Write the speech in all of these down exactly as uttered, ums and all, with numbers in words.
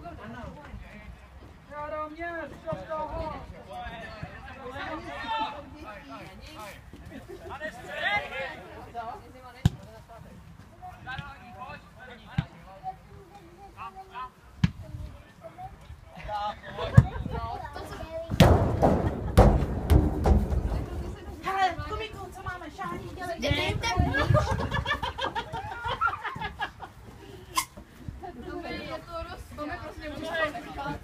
Jaroměr, co z toho? Hele, Kubiku, co máme? Šáhni, dělej, dělej. To mi prostě můžeš nechat.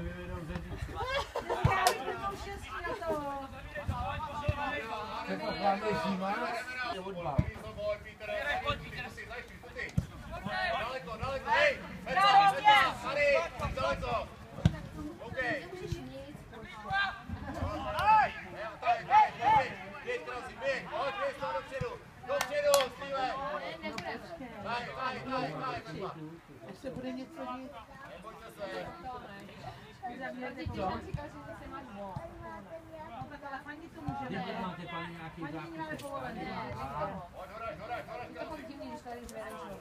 Já bych měl štěstí na to. Třeba právě zima je odbal. Daleko, daleko, hej! Tady, daleko! OK. Tady, tady, tady, běž, krásný, běž, hoď, běž toho dopředu, dopředu, Steve! Tady, tady, tady, tady, Pepa. Až se bude něco dít. Pojďte se. No tak ale fandit to můžeme. Jak máte paní nějaký Fandit máme povolené. Hoď, hoď, hoď, hoď, To je divný, když tady zvedeš člověk.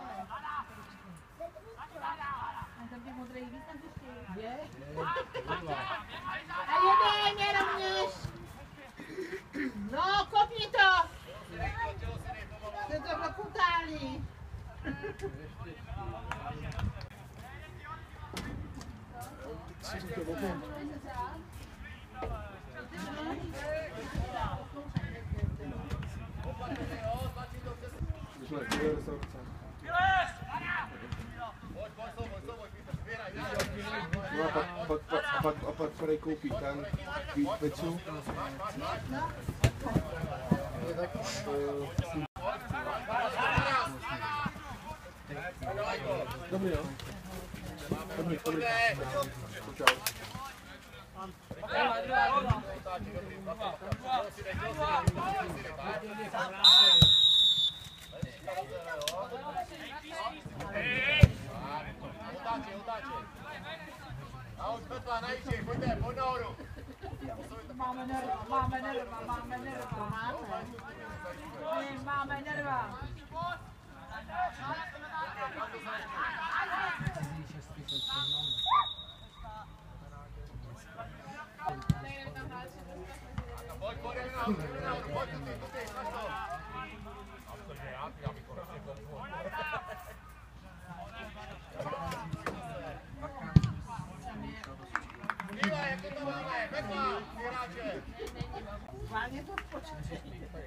A tam ty modrý víc tam ještě je. A jeden je rovněž. No, kopni to. Jste to dokutálí. No a pak, pak, pak, a pak, a pak Fredej koupí ten pizzu. Dobrý, jo. Pojďme, pojďme. Čau. Otáčej, otáčej. A už Petla, najížděj, pojďte, pojď nahoru. Máme nerva, máme nerva, máme nerva. My máme nerva. Pojď, pojď, nahoru, nahoru, pojď, ty, ty, snaž to. Já bych konečně pomohl. Dívaj, jak to máme, Petla, hráče. Vážně to počkej.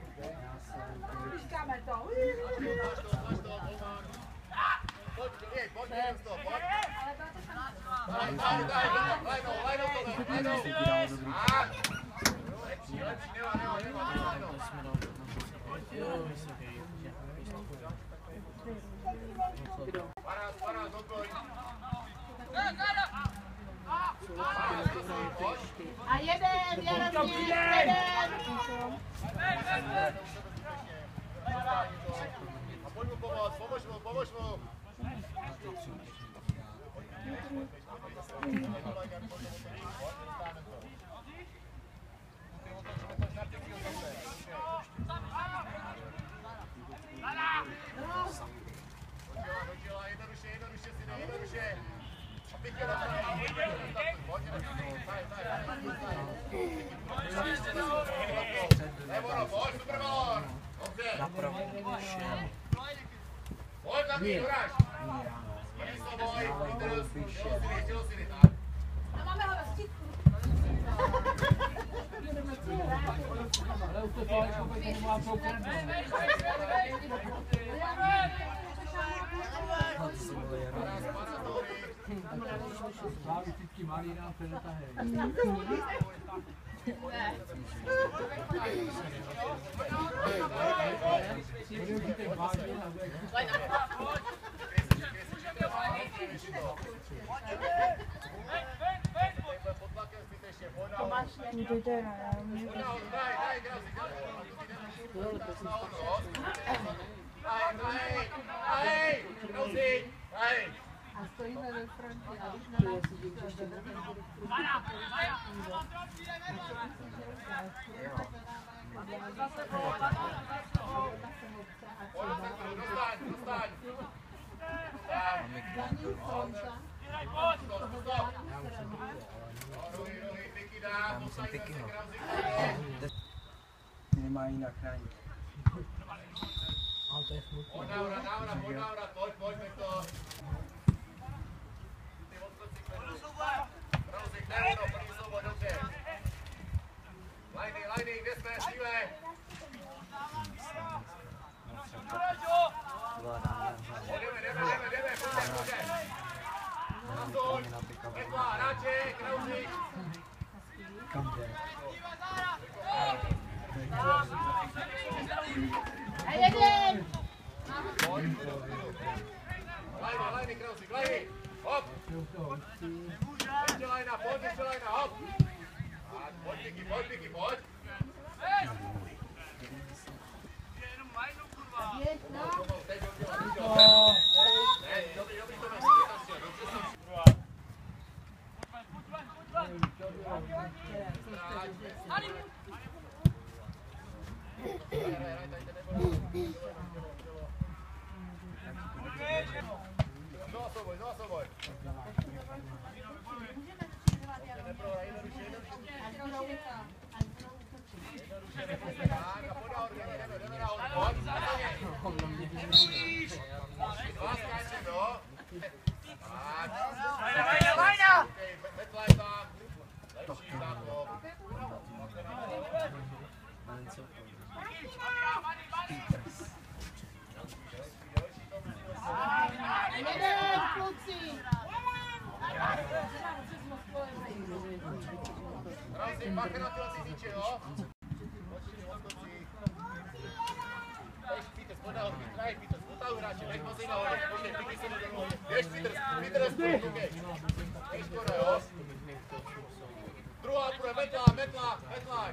Říkáme to. Snaž to, snaž to, Roman. Pojď, jeď, pojď, jdem z toho, pojď. Daj, daj, daj, lajnou, lajnou to, lajnou. A. Lepší, lepší, nemá, nemá, nemá, nemá, nemá. Parád, parád, odboj. A jeden, Jaromír, jeden. A pojď mu pomoct, pomož mu, pomož mu. Hodila, jednoduše, jednoduše si dej, jednoduše. A pěkně na to, pojď, nebo no, pojď, super balón. Dobře. Napravo vyšel. Pojď, Kamí, hráš. Pojď, boj, Peter, tělosiny, tělosiny, tak. A máme ho na stítku. Ale už to tohle šoupej, to nemá soukrendno. Právě tytky malý nám předetahej. Budete vážně na zek. Půjdete na Jaromír. A stojíme ve frontě a když na nás ještě Pikyho. Nemá jinak chránit. Ale to je smutný. Pojď návrat, návrat, pojď návrat, pojď, pojď, Viktor. Ty odskočík, Krausík, ne, no, první souboj, dobře. Lajny, lajny, kde jsme, střílej. Jdeme, jdeme, jdeme, jdeme, pojďte, pojďte. Nasuň, Metla, hráči, Krausík. Kam jde? A jeden! Lajny, lajny, Krausík, lajny. Hop. Ještě lajna, pojď, ještě lajna, hop. Pojď, Vicky, pojď, Vicky, pojď. Teď dobrý, dobrý, dobrý, dobrý, Znova souboj, znova souboj. Tak a pojď nahoru, jdeme, jdeme nahoru, pojď. Dva skáčem, jo. Tak. Metla je tam. Lepší, tak jo. Jeden, kluci! Krausík, bacha na tyhle cizinče, jo. Počkej, odskočí. Běž, Petr, pojď nahoru, vytraj, Petr, potahuj hráče, nech mozej nahoru, počkej, pěkný se do dolů. Běž, Petr, Petr, koukej. Běž skoro, jo. Druhá půjde, metla, metla, metla.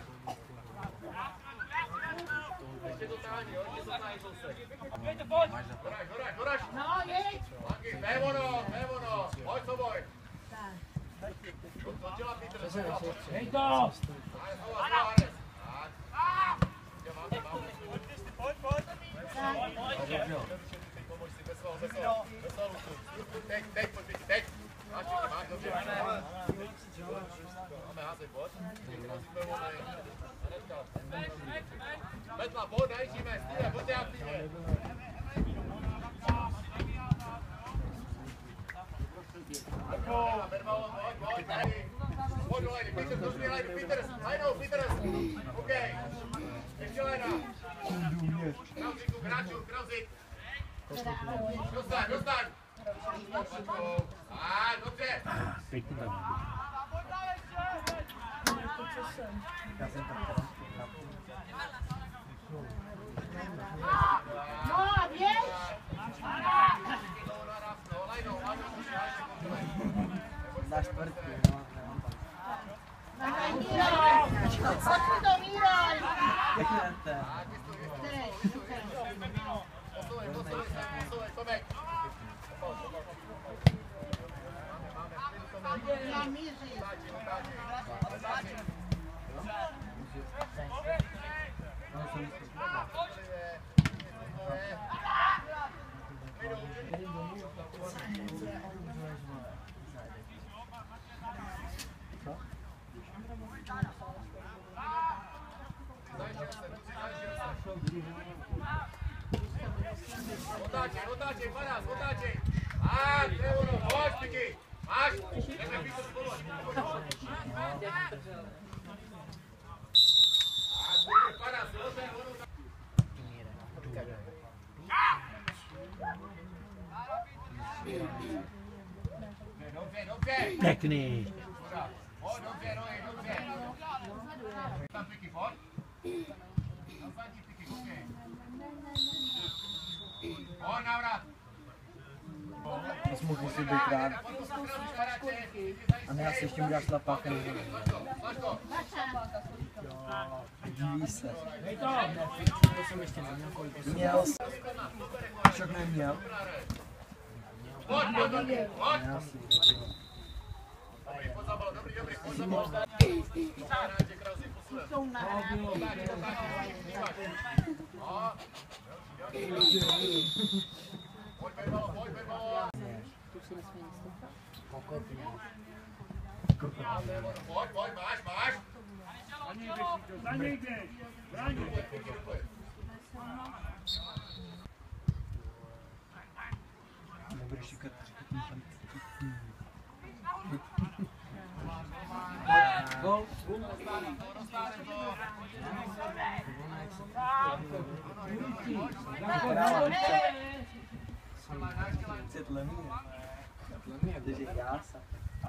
Ještě to táhni, jo, ještě to táhni, soused. Doraž, doraž, doraž. No, jeď! Lanky, to je ono, to je ono. Pojď, soboj. Točila Petr, točila. Hej to! Hánez, znova, znova, Hánez. Tak. Já mám, mám. Pojď, pojď. Pomož si, bez svého, bez svého, bez svého luku. Teď, teď, pojď, teď, teď. Máš, ty máš, dobře. Máme házet, pojď. Metla, pojď, najíždíme, stýle, pojďte aktivně. Bermalo, pojď, pojď, tady. Pojď do lajny, Petr, dobře, lajny, Petr, lajnou, Petr. OK. Ještě lajna. Krausíku, hráčů, Krausík. Dostaň, dostaň. A, dobře. Pěkný tam. Já jsem tam teda. No a běž! Na čtvrtku, no. Nahaj, Míraj! Pojď mi to, Míraj! Pěkné. Posouvej, posouvej, posouvej, Tomek. Já mířím. Otáčej, otáčej, padás, otáčej. A, to je ono, pojď, Piky. Máš, jdeme pít to spolu. A, padás, jo, to je ono. Dobře, dobře. Pěkný. Pojď, dobře, Rohy, dobře. Tam Piky, pojď. Tam zadní Piky, koukej. Pojď, návrat. To jsi mohl musí být rád. A ne, asi ještě mu dáš lapák. Diví se. Hej to! Měl jsi. Však neměl. Pojď, pojď, pojď, pojď. Já si. Pojď za balon, dobrý, dobrý, pojď za balon. Jsou na hráči. Pojď, pojď, balon, pojď, pojď, balon. Pojď, pojď, máš, máš. Za něj jdeš! Bráně! Nebudeš říkat, říkat tam. Gol. Takže já se.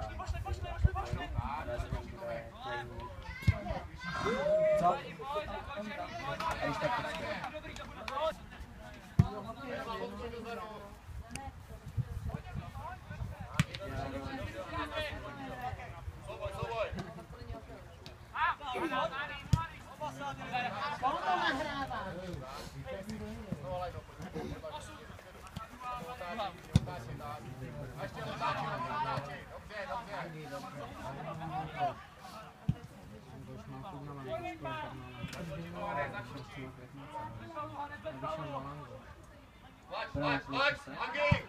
Co? A když tak počkej. On to nahrává. A ještě otáčí, otáčí. Dobře, dobře. Tlač, tlač, tlač, Andy!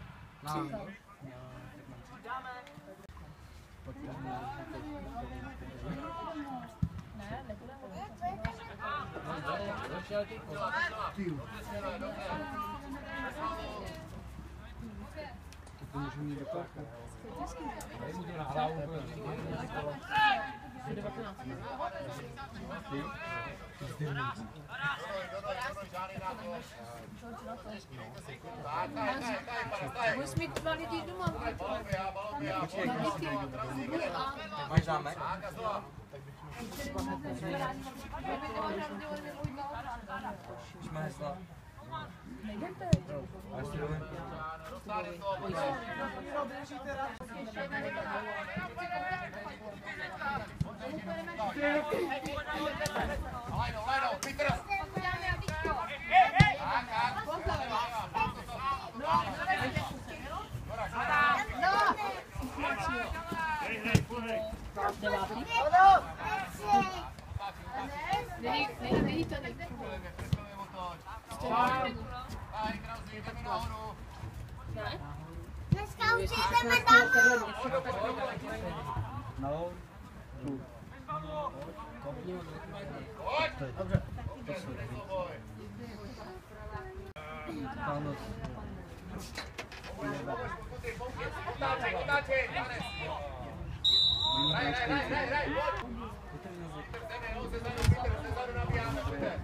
Ne, nebude. To můžu mít do parku. Budeš mít dva lidi doma. Máš zámek? Už má hesla. Nejdete. Lajno, lajno, Petr! Není, není, není to někde. Dneska už jdeme domů. No. Tu. Dobře. Pánu. Otáčej, otáčej, Janes. Hraj, hraj, hraj, hraj, hraj. Jdeme, no, se zadu, Petr, se zadu nabíjáme, pojďte.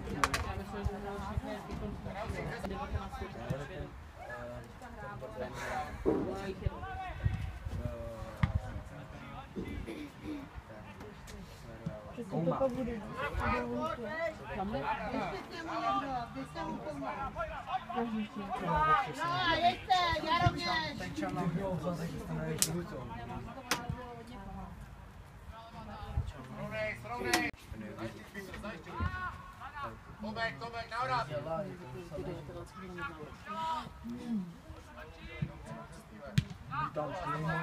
Kouma. No, jeďte, Jaromír. Ten čel nám měl vzazek, že jste nevěděli minutu. Srovnej, srovnej. Tomek, Tomek, navrát. Tam s ním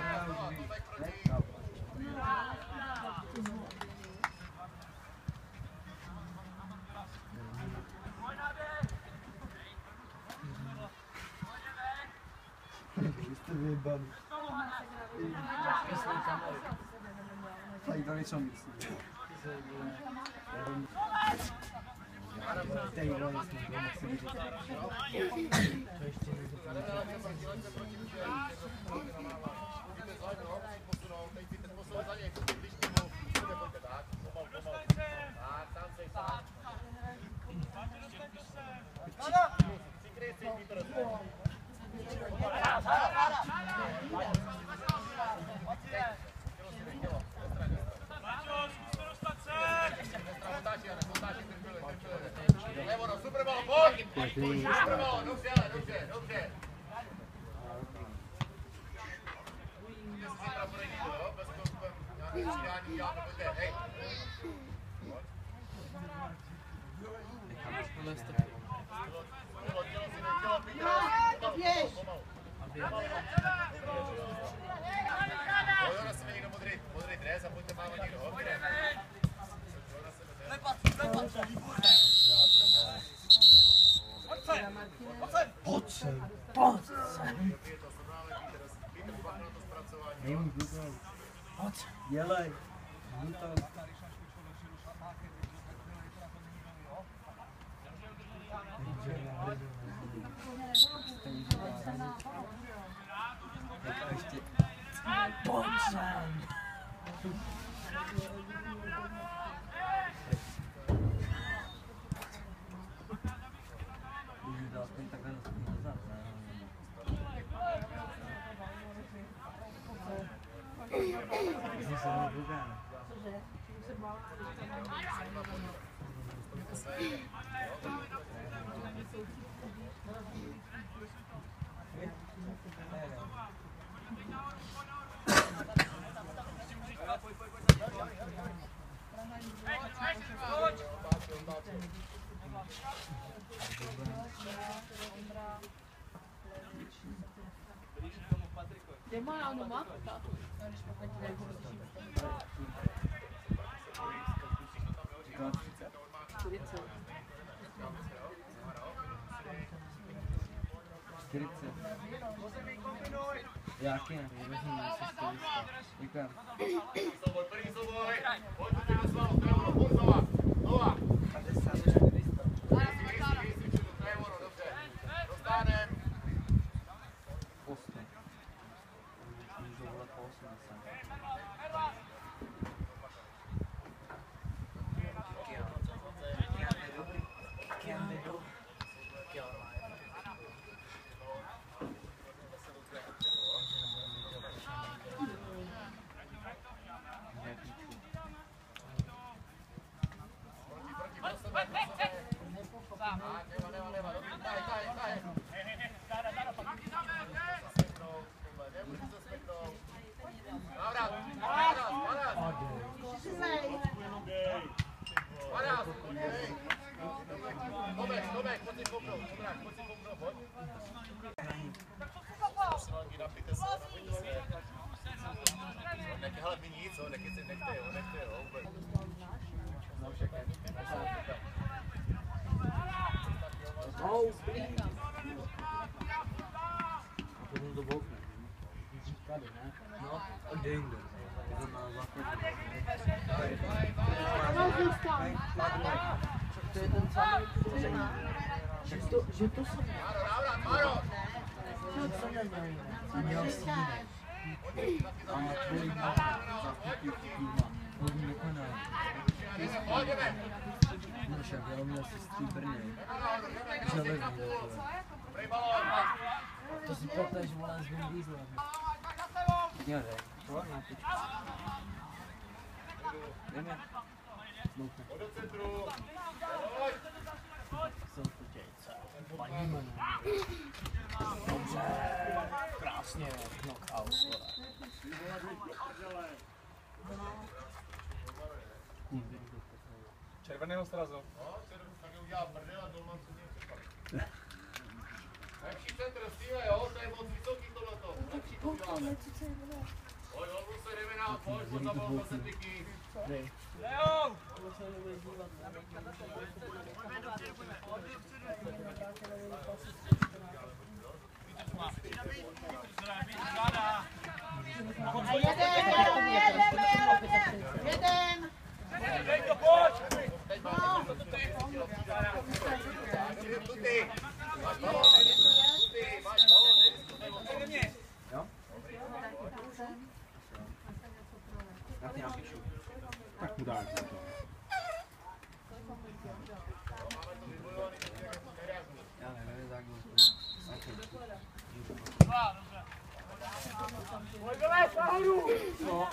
jste vyjebali. Tady to nejsou místní. Tady to nejsou místní. To ještě Superball, dobře, dobře, dobře. Modrý dres a pojďte mávat někdo, hodně. Pojď sem, pojď sem. Nejmůj Google. Pojď, dělej. Můj to. Stejně, že dá. Teďka ještě... Pojď sem! Když dal aspoň takhle nazad, ne? Myslím se mu druga. Cože? Už se bála. Kde má ono má? čtyřicet. čtyřicet. Jaký ne? Vezmu si čtyřicet. Děkujem. Souboj, první souboj. Pojď tu do svého, Trevoro, pojď znova. Znova. padesát čtyřicet. Trevoro, dobře. Dostánem. osm. Můžu volat po osmdesát. Hele, my nic, nechte, nechte, jo, nechte, jo, vůbec. No, všechny. Oh, please. A potom to boukne. Tady, ne? No, a kde jinde? Je to na základě. To je ten samý, že to, že to jsem Máro, návrat, Máro! že to jsem neměl jiné. A měl jsi jiné. A tvojí má zástupí týma. Původní nekoná. Pojďme! No však, já měl si stříbrný. Železný, Dobrý balón! to si plateš, volám s Vin Dieselem. Jo, dej. To na tyčku. Jdeme. Boukne. Pojď do centru! Pojď! Jsou to dějce. Paní jmenuji. Dobře. Krásně. Knockout. Červeného srazu. No, červený tak udělal prdel a Dolman se mě přepadl. Lepší centr, stýle, jo, to je moc vysoký tohleto. Lepší to uděláme. Pojď, odbud se, jdeme na, pojď, pojď za balon za centriky. Leo! Jeden! Dej to, pojď! Tuty! Máš balon, tuty, máš balon, nediskutuj. Jo? Já ti napíšu. Tak mu dáš to. Já nevím, jak Pojď, vylez, nahoru! no.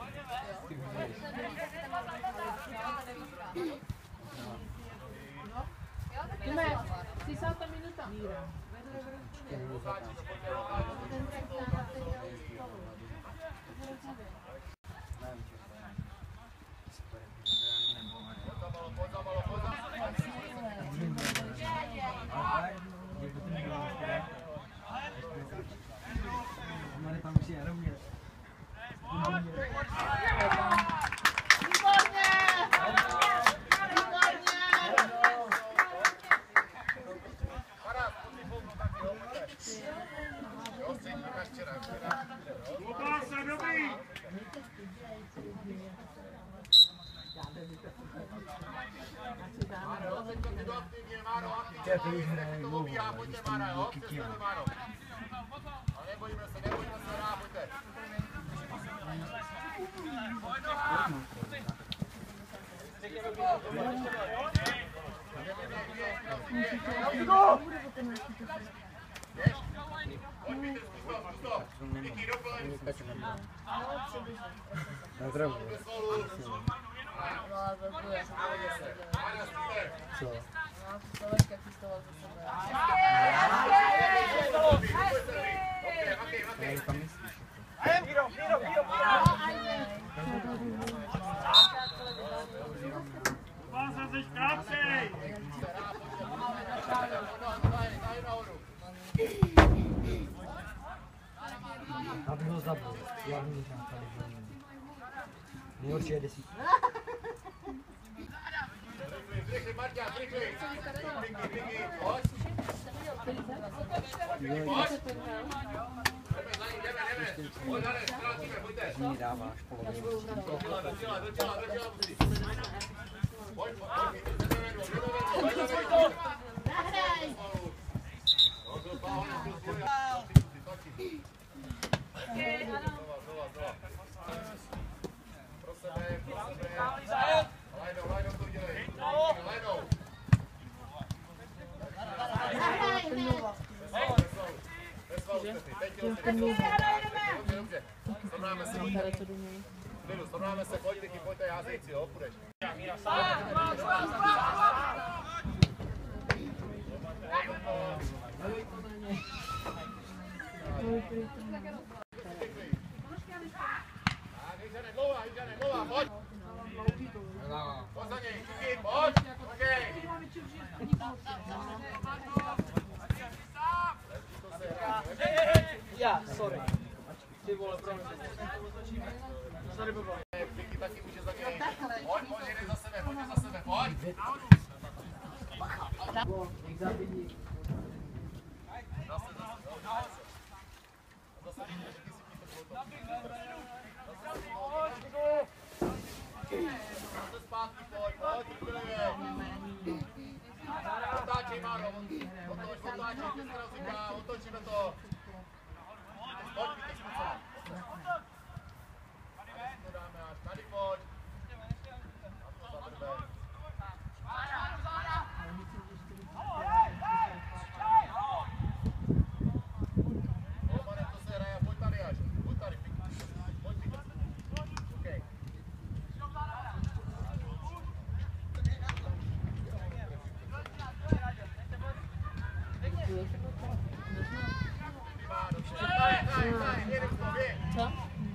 Jdeme, třicátá minuta. Hlavně tam už je rovně. Výborně! Výborně! Klubá se, dobrý! Máro, aktivně, Máro, aktivně. Já to už hraje dlouho, Pobíhá, ale pojďte když to Mára, jo? díky Přesně těm. Máro. Ale nebojíme se, nebojíme se, hrá, pojďte. Na zdraví. No ale velkou já jsem Co? No, Slovenka chystovala za sebe. Já tam myslíš. Hiro, Hiro, Hiro, Pasa sich Kapsel! Aby ho zabil. Hlavní tam tady byl. Nejhorší je desítka. Rychle, Marťa, rychle. Rychle, rychle, pojď. Mi dáváš polovinu. Srovnáme se, pojď, Riky, pojďte, házejci, jo, půjdeš. Pojď! Pojď za něj, Riky, pojď! Okej! Já, sorry. Ty vole, promiň. Sorry, blbo. Riky taky může za něj. Pojď, pojď, jdeš za sebe, pojď za sebe, pojď! Jak zabili. Zase, zase, zase. Zase, zase zpátky, pojď, pojď, úplně. Otáčej, Máro, otoč, otáčej, ty se rozříká, otočíme to. Pojď, Víte, zkuce. To dáme až tady, pojď. A to zadrbe. Romanem to se hraje, pojď tady až, pojď tady, pojď, Víte. Okej. Co?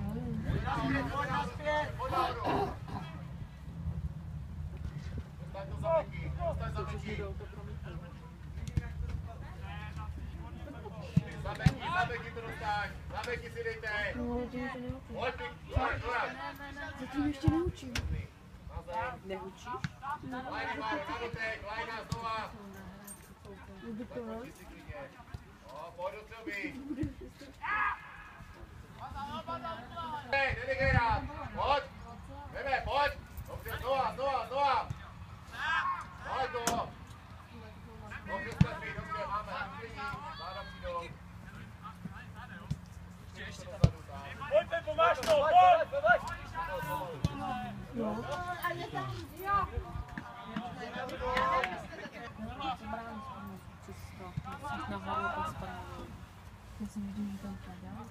Zatím ještě neučím. Neučíš? Hej, nedej rád, pojď, jdeme, pojď, dobře, znova, znova, znova, pojď to, dobře, sklepí, dobře, máme, záda přijdou, Pojďte, pomáš to, pojď, pojď. Nahoru to spadá. Já jsem viděl, že tam padá.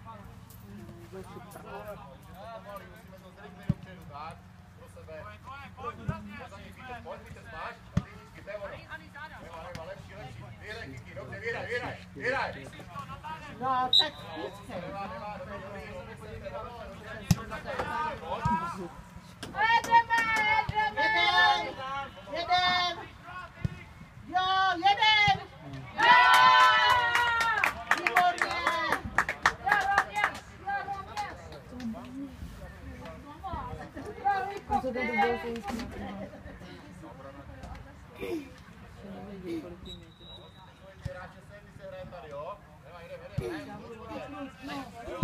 musíme to zrychlit dopředu, tak, pro sebe, za ní Víte, pojď, Víte, spáš, a ty nízky, to je ono, nema, nema, lepší, lepší, vyhraj, Kiki, dobře, vyhraj, vyhraj, vyhraj, No, tak nemá, nemá, dobrý, dobrý, dobrý, jeden! Jeden! Jo, jeden! Výborně! A co to bylo, to už Nevědí, kolik jim je. hráče se, ty se hraje tady, jo, nema, jdem, jdem, jdem,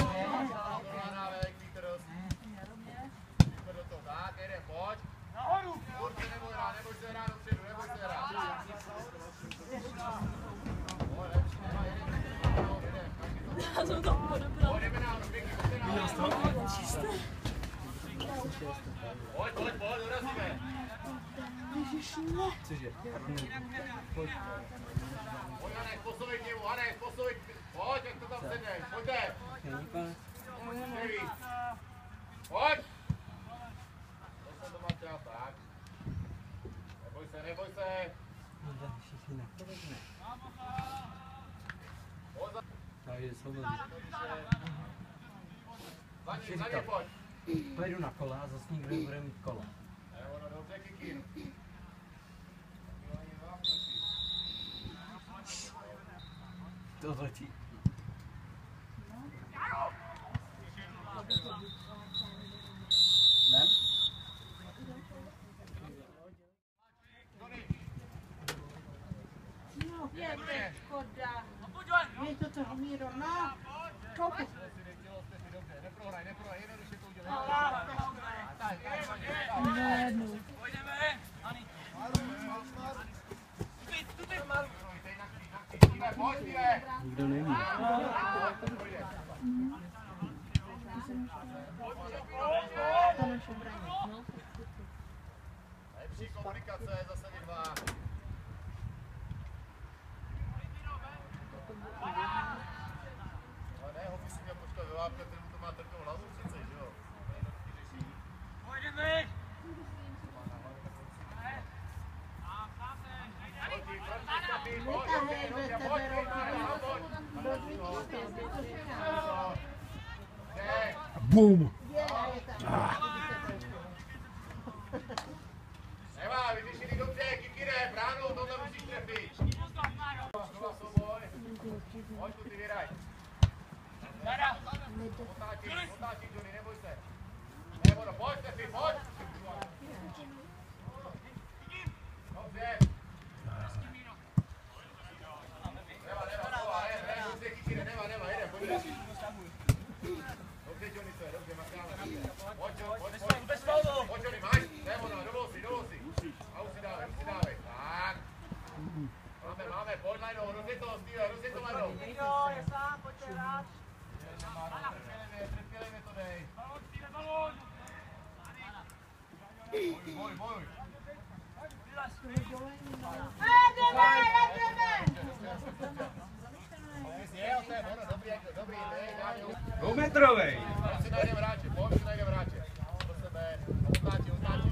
do toho, tak, jdem, pojď. Nahoru! Furt se neboj hrát, neboj se hrát dopředu, neboj se hrát. Pojď, pojď, pojď, dorazíme. Cože? Pojď, Hanek, posouvaj k němu, Hanek, posouvaj. Pojď, jak to tam sedneš, pojďte. Nevíc. Pojď. To se to má třeba tak. Neboj se, neboj se. Takže svobodně. Za ním, za ním pojď. Pojedu na kola a zase nikdo nebude mít kola. Je ono dobře, Kikir. To letí. Ne? No, je škoda. Je to toho Míro, no. Kopu. Neprohraj, neprohraj, jednoduše to udělej. Jednu. Pojď, Míre. Nikdo není. Lepší komunikace, zase vy dva. Ale ne, ho si měl počkat ve vápka, který mu to má trpnou hlavu přece, že jo? Pojďme! Bum! Eva, vyřešili dobře, Kikire, bránou, tohle musíš trefit. Znova souboj. Pojď tu, ty vyraj. Otáčí, otáčí, Johnny, neboj se. Nebo, pojď, trefit, pojď. Dobře. Neva, neva, neva, ne, ne, dobře, Kikire, neva, neva, jede, pojď. Dobře, Johnny, to je, dobře, makráme. Pojď, pojď, pojď, pojď, pojď, Johnny, máš, nebo, no, dovol si, dovol si. A už si dávej, už si dávej, tak. Máme, máme, pojď, Lajno, rozje to, Steve, rozje to, Lajno. Jo, je sám, pojďte rád. Trpělejme to, dej. Bojuj, bojuj, bojuj. Jdeme, jdeme! Je, to je ono, dobrý, dobrý, dej, dej. Dvoumetrovej. Pojď si najdem hráče, pojď si najdem hráče. Do sebe, otáčí, otáčí.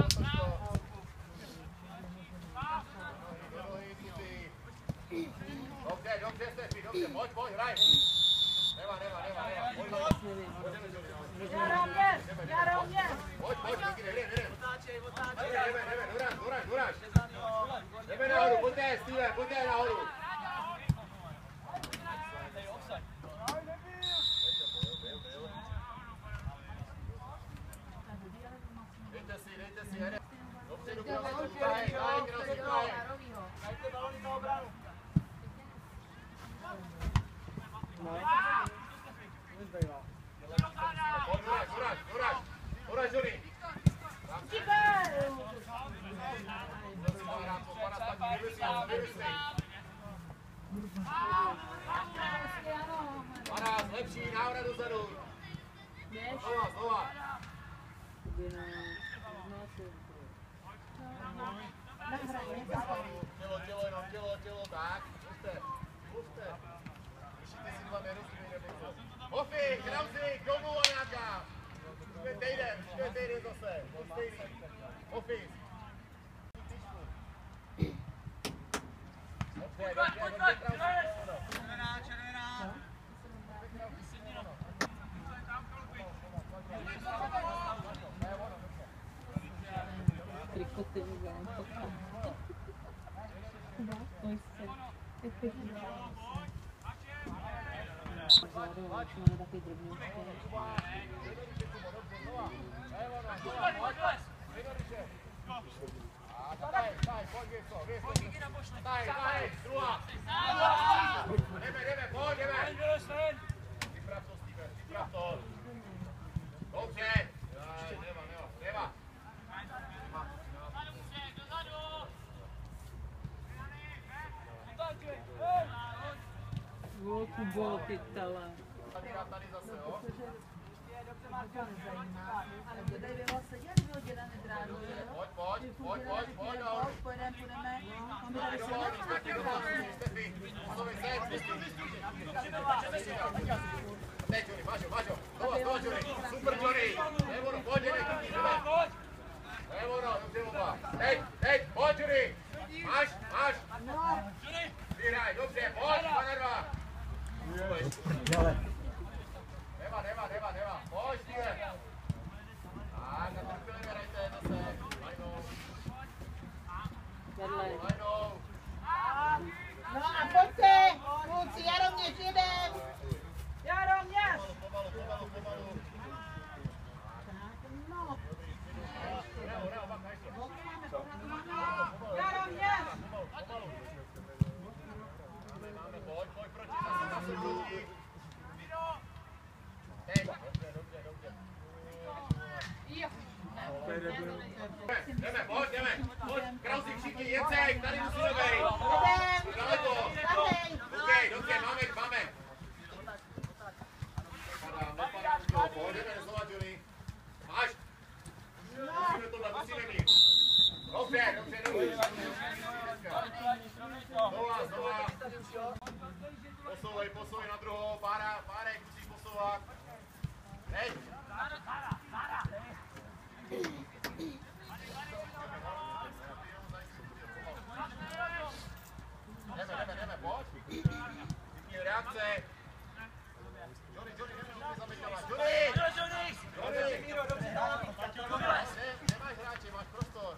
Dobře, dobře, Stefi, dobře, pojď, pojď, hraj. Neva, neva, neva, neva, pojď, pojď. Já rovně! Pojď, pojď, Kikire, jdem, jdem. Jdeme, jdeme, Duráš, Duráš, Duráš. Jdeme nahoru, pojďte, Steve, pojďte nahoru. Dejte si, dejte si, jdem. Dobře, dobře, dobře, daj, daj, daj, daj. Dajte balony na obranu. Pojď, Duráš, Duráš, Duráš. Duráš, Johnny. Paráz, lepší, návrat dozadu. Znova, znova. Tělo, tělo, jenom tělo, tělo, tak. Puste, puste. Vyšíte si dva nerozumí, nebo Hofi, Krausi, komu a nějaká. Už je týden, už je týden zase. Hofi. Dobře, dobře, dobře, Krausi. Trikoty udělám to. No, to jste. Jak pěkný. Zároveň, už máme takový drobný. Daj, daj, druhá. Jdeme, jdeme, pojď, jdeme. Připrav to, Steve, připrav to. Dobře. Neva, neva, neva. O, Kubo, ty tele. Tady, tady zase, jo. to nezajímá. Takže tady by vlastně dělali vyhodělané dráhy, jo? Pojď, pojď, pojď, pojď, pojď, no. Pojedeme, půjdeme. Máme tady Pojď, silné pojď, krásné. Stefi, posouvaj se, teď, Johnny, máš ho, máš ho. Dova, dova, Johnny. Super, Johnny. Nevono, pojď, Johnny. Nevono, dobře oba. Teď, teď, pojď, Johnny. Máš, máš. Vyhraj, dobře, pojď, dva na dva. Neva, neva, neva, neva. Pojď, Steve. Tak, na trpělivě hrajte zase. Lajnou. Lajnou. No a pojďte, kluci, Jaroměř, jedem. Jaroměř. Pomalu, pomalu, pomalu. No. Neo, neo, pak najsi. Jaroměř. Pomalu. Máme, máme, pojď, pojď proti, zase, zase proti. Teď, dobře, dobře, dobře. Jdeme, pojď, jdeme. Pojď, Krausík, všichni, Jecek, tady musíme být. Daleko. Dobře, dobře, máme, máme. Nepadám, nepadám, to, pojď, jdeme znova, Johnny. Máš? Musíme tohle, musíme mít. Dobře, dobře, dobře. Znova, znova. Posouvej, posouvej na druhou, pára, párek, musíš posouvat. Teď. Jdeme, jdeme, jdeme, pojď. Všichni reakce. Johnny, Johnny, jdeme, zaměťovat. Johnny! Johnny! Ne, nemáš hráče, máš prostor.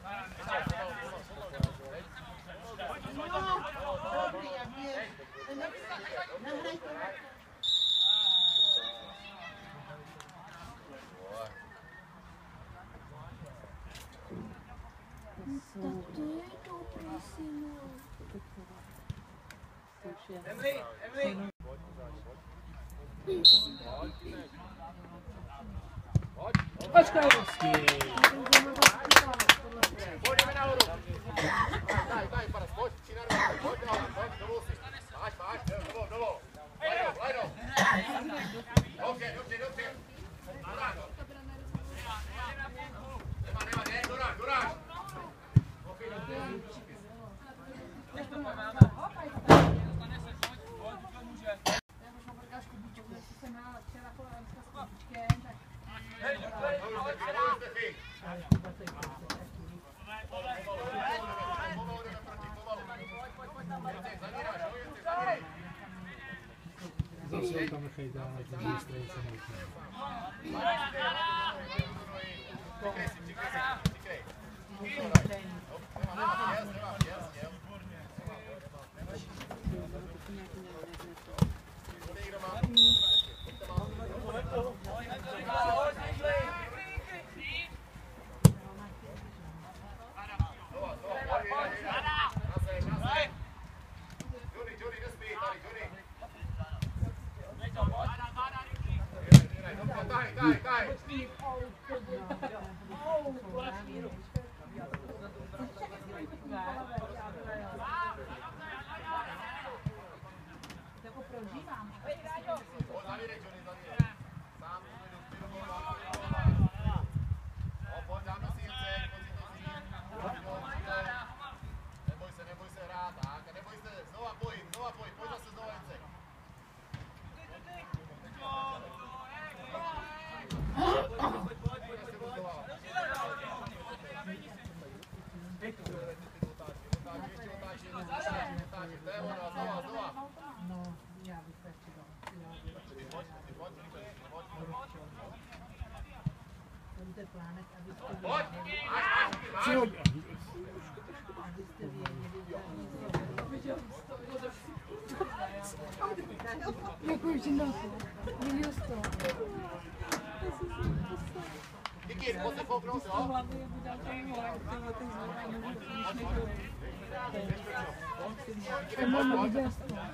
No, dobrý, jak je. Nahraj to. Emily, Emily. Pojďme nahoru. Daj, daj, pane, pojď, či nahoru. Pojď nahoru, pojď, dovol si. Máš, máš, dovol, dovol. Lajno, lajno. Dobře, dobře, dobře. Doráž. Nemá, nemá, ne, doráž, doráž. Zase tam nechají dát na druhé straně samotné. Přikrej si, přikrej si, přikrej. Nemá, jel, nemá, jel, jel. Někdo má. Johnny, Johnny, nespí, tady, Johnny. Tahej, tahej, tahej. Jako prožívám. Pojď, zavírej, Johnny, zavírej. Sám jsme do stylu. No, pojď, dáme si Jecek, pojď si to vzít. Neboj se, neboj se hrát, tak, neboj se, znova pojď, znova pojď, pojď zase znova Jecek. No, já bych tak chtěla. Pojďte plánek, abyste věděli. Abyste věděli, Děkuji, že nás. Milion sto. Díky, pojď se kouknout, jo? Hlavně je bude tam hlavně, třeba ten zvolený, když nebyl. To máme vidět.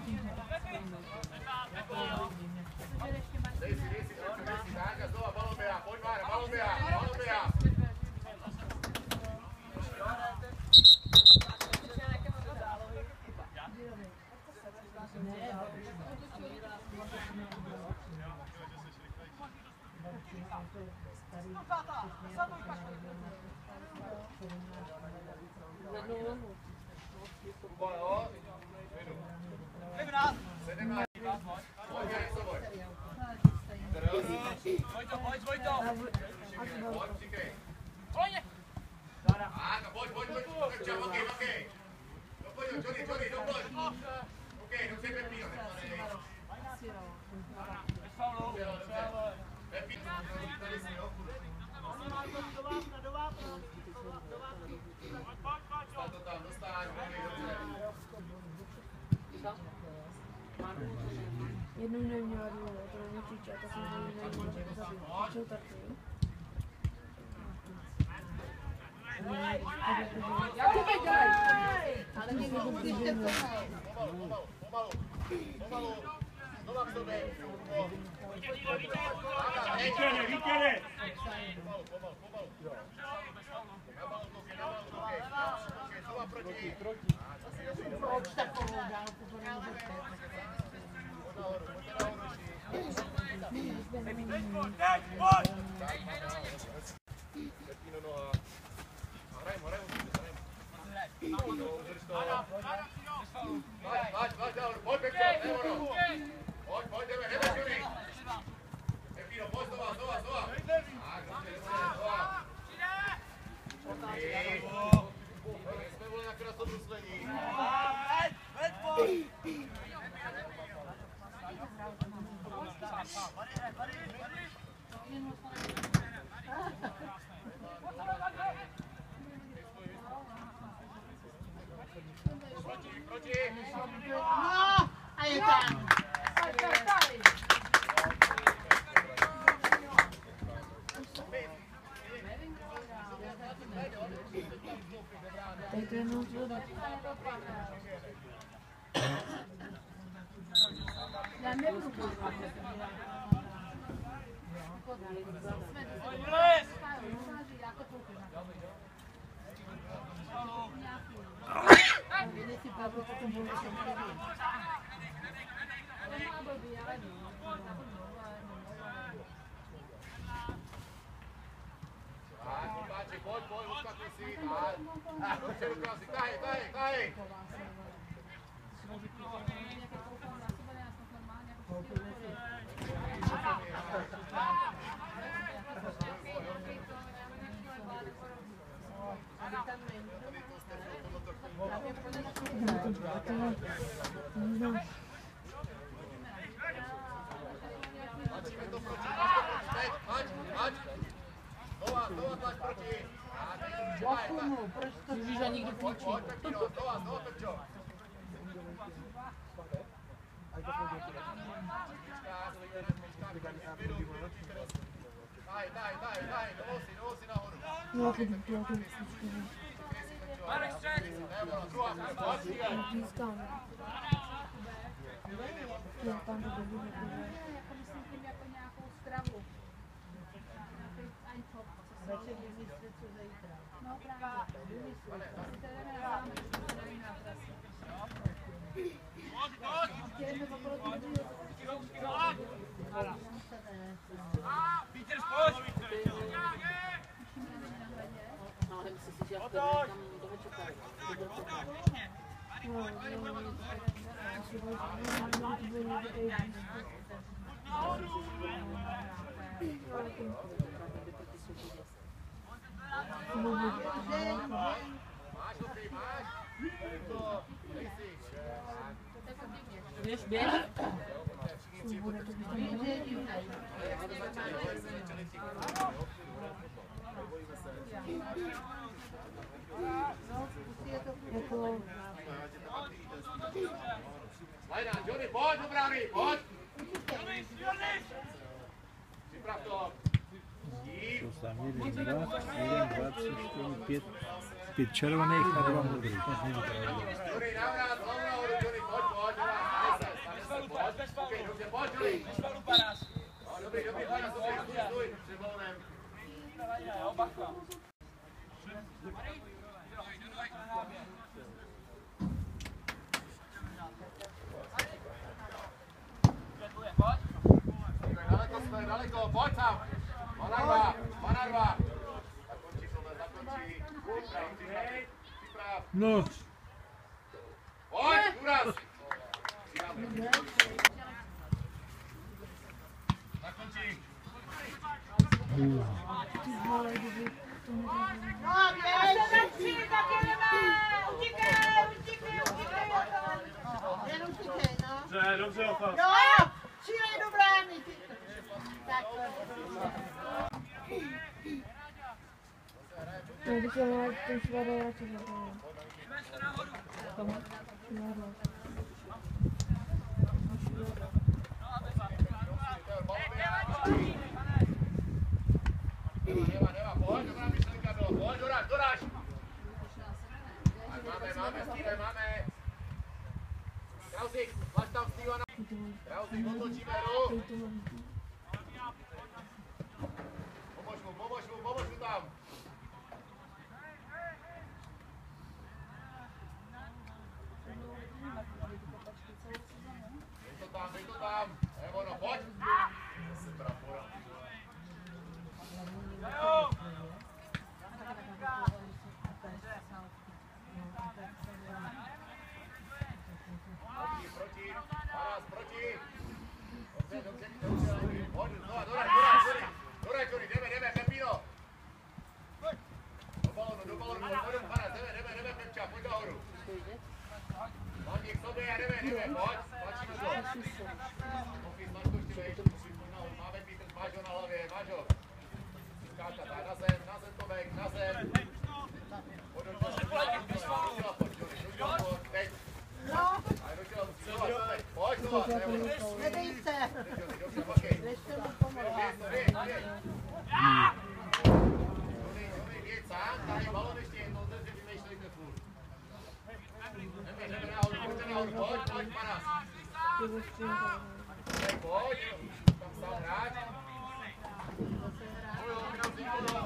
Dej si, dej si, dej si, tak a znova baloběha, pojď Mára, baloběha, baloběha. ne, Jednou neměla to nečiča, tak jsem to neměla zabil. Čo taky? Jakube, dělej! Ale někdo to přijde to. Pomalu, pomalu, pomalu. Znova k sobě. Vítěne, vítěne! Pomalu, pomalu, pomalu. Na balon kluky, na balon kluky. Znova proti. Proč takovou dálku to nemůžete? Nahoru, pojďte nahoru. Pepino noha. Hrajmo, hrajmo, hrajmo. Udrž to. Pojď, pojď, pojď, nahoru, pojď, Pepino, nahoru. Pojď, pojď, jdeme, jdeme, Johnny. Pepino, pojď, znova, znova, znova. Tak, dobře, znova. Dobrý. Jsme byli na krasobruslení. Proti, proti. No, a je tam. Tady to je moc voda. Já nebudu koupit. Páči, pojď, pojď, odskakuj si, tak. Dobře, Lukási, tahy, tahy, tahy. Tlačíme to proti, teď, ať, ať. Znova, znova tlač proti. Okumu, proč to Víš, že nikdo Pojď, půjčí. pojď, Pepino, znova, znova, Pepčo. Daj, daj, daj, daj, dovol si, dovol si nahoru. No, to by bylo to vždycky. Marek, střed! Nebo, druhá, pojď, střílej. Získáme. Já tam to budu nekouřit. Jako myslím tím jako nějakou stravu. Večer vymyslíte, co zítra. No právě. Vymyslíte. Si to jdeme na zámek, si to dají na trase. Chtějeme okolo toho. Vítěz, pojď! Ale myslím si, že já tam toho čekali. Máš, dobrý, máš. To, nejsi. Běž, běž. Bude to být jako... Lajna, Johnny, pojď do brány, pojď! Připrav to. To tam jeden, dva, jeden, dva, tři, čtyři, pět, pět červených a dva modrých. Johnny, návrat, hlavu nahoru, Johnny, pojď, pojď, stane se, stane se, pojď. Ok, dobře, pojď, Johnny. No, dobrý, dobrý, pojď, stůj, stůj, stůj, před balonem. Daleko jsme, daleko, pojď tam. Dva na dva, dva na dva. Zakončí tohle, zakončí. Připrav, připrav, připrav. No. Pojď, důraz. Zakončí. Ty vole, kdyby to nebylo. No, běž! Tak jdeme! Utíkej, utíkej, utíkej! Jen utíkej, no. Dobře, dobře, opas. Jo, přijeli do brány. Tak No, když já mám ten švadel, já to nebudu. Komu? Švadel. Neva, neva, pojď, dobrá myšlenka bylo, pojď, doraž, doraž. Máme, máme, Steve, máme. Krausík, máš tam Stevena. Krausík, otočíme hru. Pomož mu, pomož mu, pomož mu tam. Dej to tam, dej to tam. Evo, no, pojď. Zase prapora. Proti, proti, Maras, proti. Dobře, dobře, dobře. Pojď, znova, doraj, doraj, doraj. Doraj, Jory, jdeme, jdeme, Pepino. Do balonu, do balonu, pojď, Maras, jdeme, jdeme, jdeme, Pepča, pojď nahoru. Mandík, sobě a jdeme, jdeme, pojď, tlačíme to. Mofis, máš to ještě vejš, musím pojď nahoru, máme Petr, máš ho na hlavě, máš ho. Skáčat, tak na zem, na zem to vejk, na zem. Pojď do těla, do těla, pojď, Jory, do těla, pojď, teď. Ale do těla musíš zovat, teď, pojď zovat, nebo. nedej se. Dobře, okej. Ještě mu pomohla. Jory, Jory. Jory, Jory, věď sám, tady balon ještě jednou, zde vymýšlejte furt. Jdeme, jdeme nahoru, pojďte nahoru, pojď, pojď, Maras. Pojď, pojď, tam sám hráč. Jo, jo, Krausík, jo.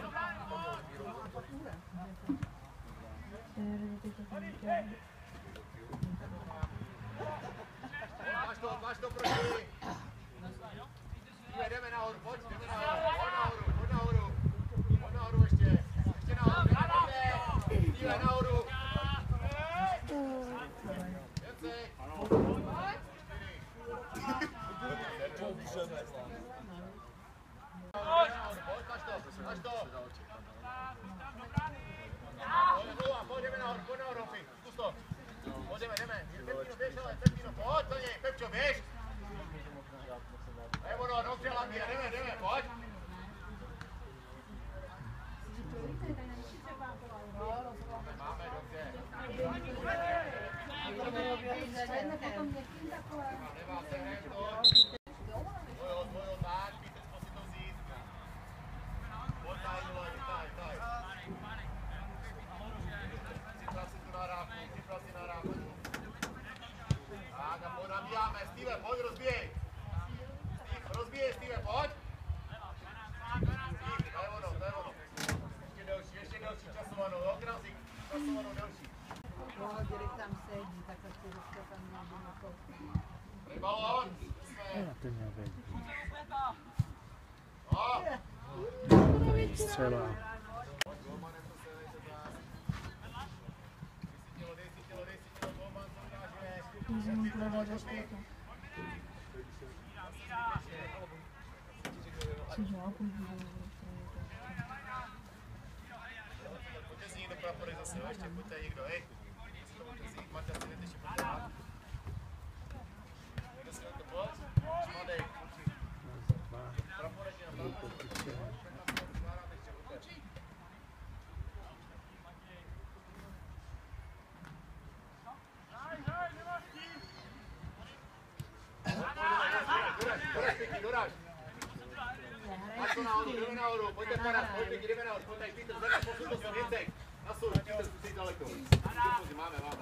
Máš to, máš to proti. Jdeme nahoru, pojď, jdeme nahoru, pojď nahoru, pojď nahoru. Pojď nahoru ještě, ještě nahoru, jdeme, jdeme nahoru. Jen se. Pojď, pojď, máš to, máš to. Pojď, jdeme nahoru, pojď nahoru, Hopi, zkus to. Pojď, jdeme, jdeme. Pepino, běž, ale, Pepino, pojď do něj, Pepčo, běž. Evo, no, dobře, Lambíra, jdeme, jdeme, pojď. Máme, dobře. Nemá se hrem to. Dvojo, dvojo, tak, Petr, zkus si to vzít. Pojď tady, vole, tady, tady. Připrav si tu nahrávku, připrav si nahrávku. Tak a pojď, nabíjáme, Steve, pojď, rozbíjej. Steve, rozbíjej, Steve, pojď. Steve, to je ono, to je ono. Ještě delší, ještě delší časovanou, jo, Krausík, časovanou delší. No, Děrek tam sedí, tak asi to tam může nakoupit. Tady balón. Ja to měl být. No. Střela. Pojď, golmanem to se nejde dát. Dej si tělo, dej si tělo, dej si tělo, golman, co ukážeš. Pojď, pojď, pojď. Pojďte si někdo prapory zase, ještě pojďte někdo, hej. Pojďte si, Marta, si jdete ještě pojďte. Někdo si na to pojď, šmadej. Praporek je na praporek. Zvládáme ještě, pojďte. Doraž, doraž, pěkný, doraž. Máš to nahoru, jdeme nahoru, pojďte Maras, pojďte, jdeme nahoru, pojďte, Petr, zvedaj, posun to sem, věcek. Nasuň, Petr, zkusej daleko. Máme, máme,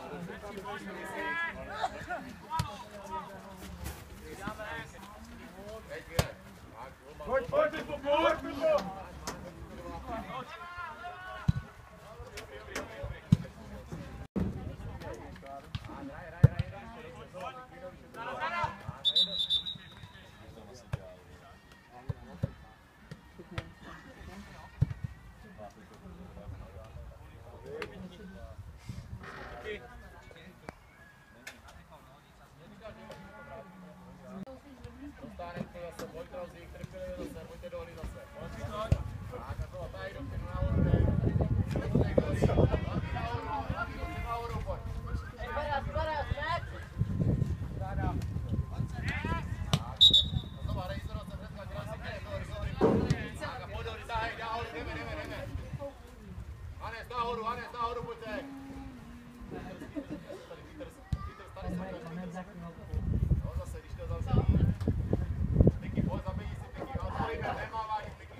Pojď, pojď, Pipo, pojď, Pipo! Hannes nahoru, Hannes nahoru, pojďte. No zase, když to zavřel. Piky, pojď, zabějí si Piky, ale to jde, nemávání Piky.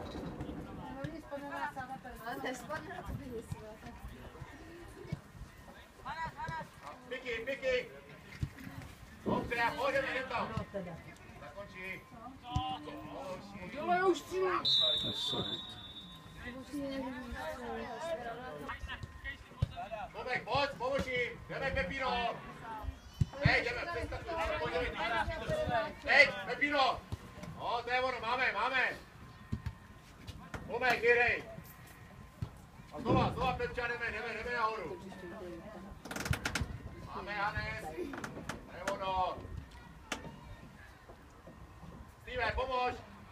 Piky, Piky. Dobře, pojďme, jdem tam. Zakončí. Jo, už si. Tomek, pojď, pomož jim. Jdeme, Pepino. Teď, jdeme, přestaňte, pojďme. Teď, Pepino. No, to je ono, máme, máme. Tomek, jedej. A znova, znova, Pepča, jdeme, jdeme, jdeme nahoru. Máme, Hannes. To je ono. Steve, pomož.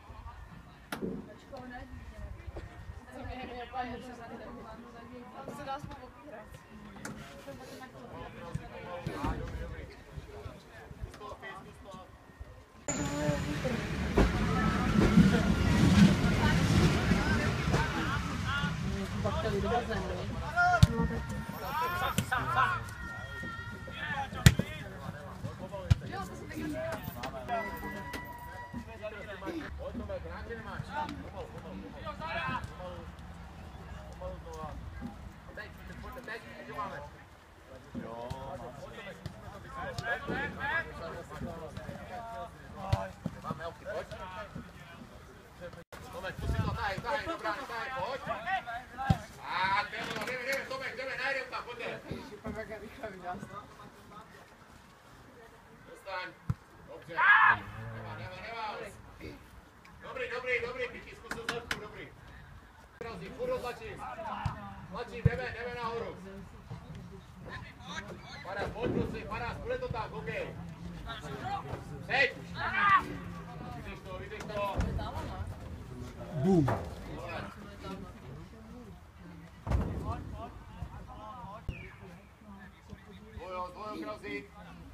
To se dá spolu opírat. Tomek, pusí to, tahej, tahej, do brány, tahej, pojď. A jdeme, jdeme, jdeme, Tomek, jdeme, najdem tam, pojďte. Dostaň. Dobře. Nemá, nemá, nemá. Dobrý, dobrý, dobrý, Piky, zkusil zlepku, dobrý. Rozí, furt tlačím. Tlačím, jdeme, jdeme nahoru. Paráz, pojď, prosím, Paráz, bude to tak, OK. Teď. Vydrž to, vydrž to. Bum. Dvojo, dvojo, Krauzik.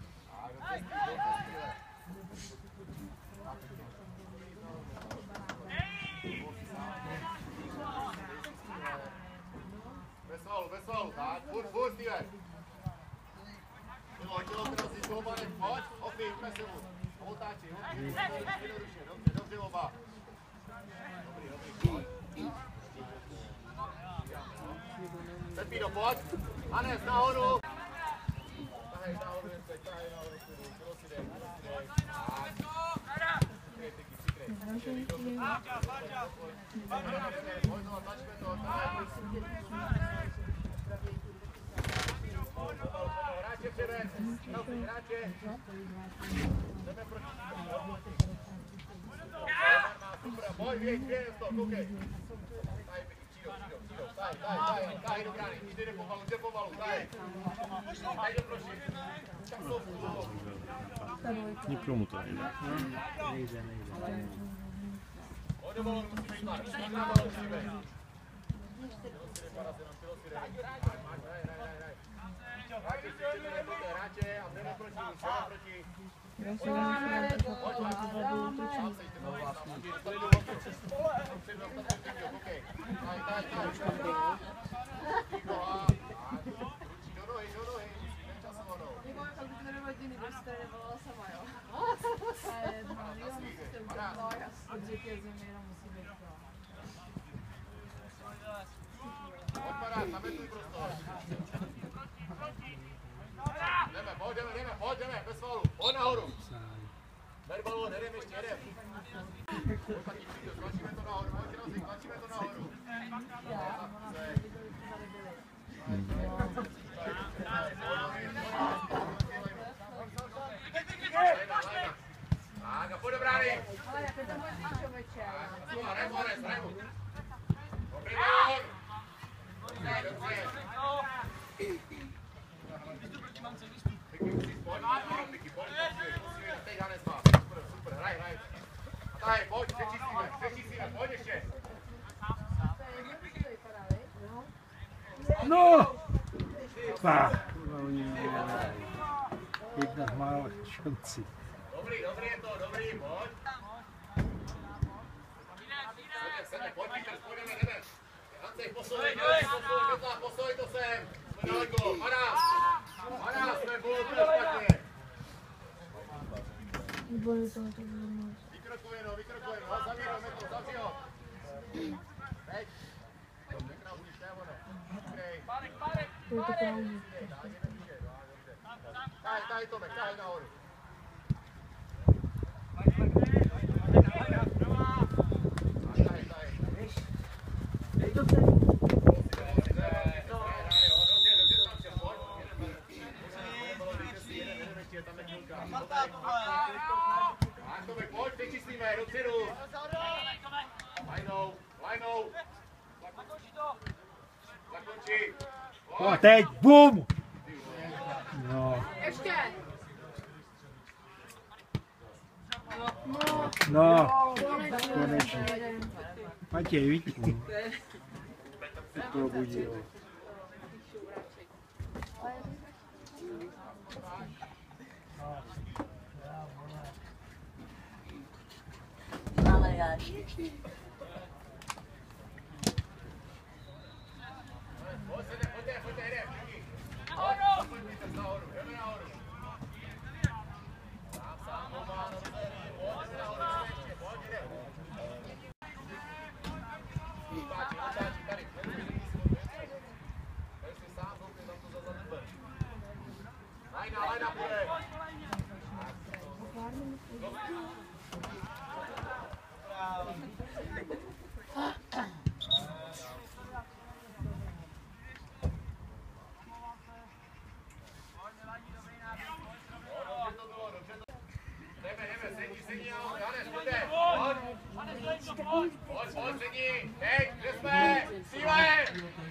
Bez faulu, bez faulu, tak, furt, furt, Steve. Tělo, tělo, Krauzik, Kohobanek, pojď, opět, jdeme se mu. Otáči, jednoduše, dobře, dobře oba. Dobrý, dobrý, pojď. Pepino, pojď. Hannes, nahoru. Tahej nahoru, jen teď, tahej nahoru, čelo si dej, čelo si dej. Přikrej, Piky, přikrej. Přikrej, dobrý. Pojď, no, tlačme to, tahej. Hráče převed, hráče. Jdeme proti. Super, pojď, běž, běž to, koukej. Tahej, Piky, přijdo, přijdo, přijdo, tahej, tahej, tahej, tahej do brány, jde pomalu, jde pomalu, tahej. Tahej do proši. Tak to Nikomu to nejde. Nejde, nejde. Pojď do balonu, musíme jít tak, tak na balonu musíme. Hráče a jdeme proti, jdeme proti. Jdeme, pojď, jdeme, jdeme, pojď, jdeme, bez faulu, pojď nahoru. Ber balón, jedem ještě, jedem. Pojď taky přijde, tlačíme to nahoru, pojď Krauzik, tlačíme to nahoru. Tak a pojď do brány. Ale jak je to můj člověče. Znova, Remo, Remo, Remo. Dobrý balón. Ne, dobře. Piky, musíš, pojď, Piky, pojď, musíme, teď Hannes má. Super, super, hraj, hraj. A tady, pojď, přečistíme, přečistíme, pojď ještě. No! Tak, oni jedna z mála šancí. Dobrý, dobrý je to, dobrý, pojď. Sedne, sedne, pojď, Petr, pojďme, jdeme. Hancek, posouj, posouj, posouj, posouj to sem. Jsme daleko, Maras. Maras, jsme bylo úplně špatně. Výborně to to bylo moc. Vykrokuj jenom, vykrokuj jenom, zavírujeme to, zavří ho. Teď. Nekrahuješ, ne ono. Okej. To je to pravdě. Tahej, tahej Tomek, tahej nahoru. Tahej, tahej. Dej to celý. Tomek, pojď, teď čistíme, dopředu. Lajnou, lajnou. Zakončí. A teď, bum! No, Ještě. no, konečně. Matěj, vidíš? Se probudil. Ale já. Pojďte, pojďte, pojďte, jdem, všichni. Nahoru! Pojďte nahoru, jdeme nahoru. Sám, sám, Roman, pojďte nahoru, ještě, pojď, jdem. Otáčí, otáčí, tady. Tady si sám, koukej tam to za zadným. Lajna, lajna bude. Jdeme, jdeme, sedni, sedni, Hanes, pojďte, pojď, pojď, pojď, sedni, hej, kde jsme, síle,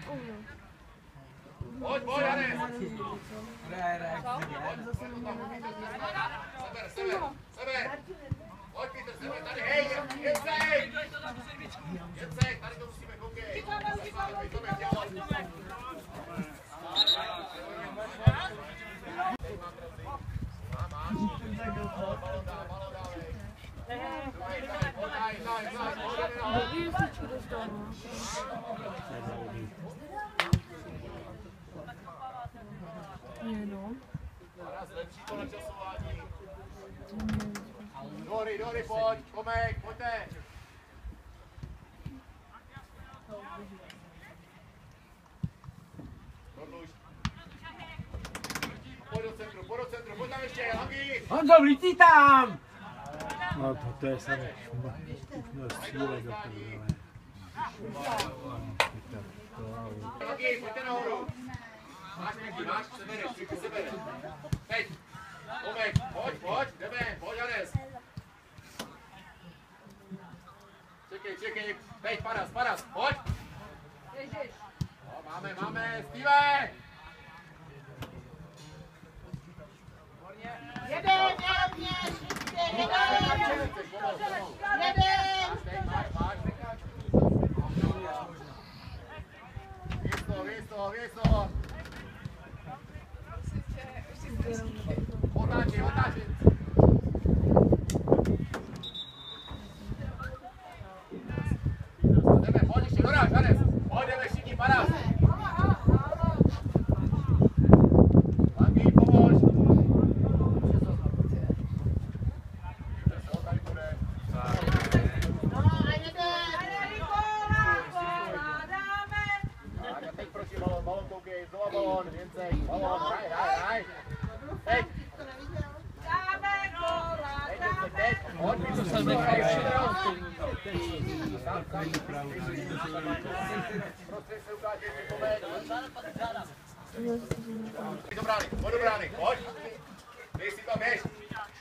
pojď, pojď, Hanes, seber, seber, seber, pojď, Petr, seber, tady, hej, jedzej, jedzej, tady to musíme, koukej, Tomek, dělal. Ne, no. Lepší to načasování. Dory, Dory, pojď, Tomek, pojďte. Dorluž. Pojď do centru, pojď do centru, pojď tam ještě, Hangi. Honzo, vlítí tam! No to, to je samé šuma. No střílej do toho, ale... Hangi, pojďte nahoru. Máš nějaký, máš, sebereš, všichni sebereš. Teď. Tomek, pojď, pojď, jdeme, pojď, Hanes. Čekej, čekej, teď, Paras, Paras, pojď. Ježiš. No, máme, máme, Steve! Jedem, jedem, jedem, jedem. Víc to, víc to, víc to. Otáči, otáči. Jdeme, pojď ještě, doráž, Hanes. Pojď, jdeme všichni, Paras. Langy, pomož. Tady bude. Tak a teď proti balón, balón koukej, znova balón, Věncek, balón, hraj, hraj, hraj. Teď. Dáme kola, Teď, teď, teď, pojď, víc, co se hraj, Sám, sám, prostřed se ukáže, že Tomek. Pojď do brány, pojď do brány, pojď. Dej si tam, běž.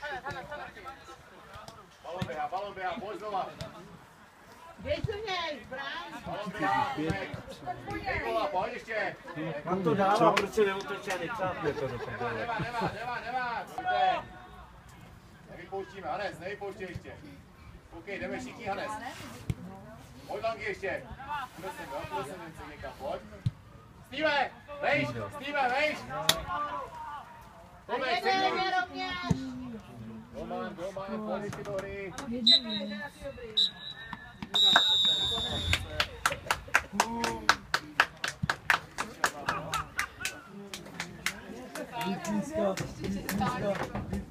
Balón běhá, balón běhá, pojď znova. Dej se něj, brán. Balón běhá, Tomek. Dej kola, pojď ještě. Kam to dává, proč se neutočí a necápne to do Nemá, nemá, nemá, nemá, nemá, pojďte. Nevypouštíme, Hanes, nevypouště ještě. OK, jdeme všichni, Hanes. Pojď Langy ještě. Půjde sem, jo, půjde sem Vince někam, pojď. Steve, vejš, Steve, vejš. Tomek, sedni. Roman, Roman, pojď ještě do hry. Jedem. Litvinsko, Litvinsko, Litvinsko.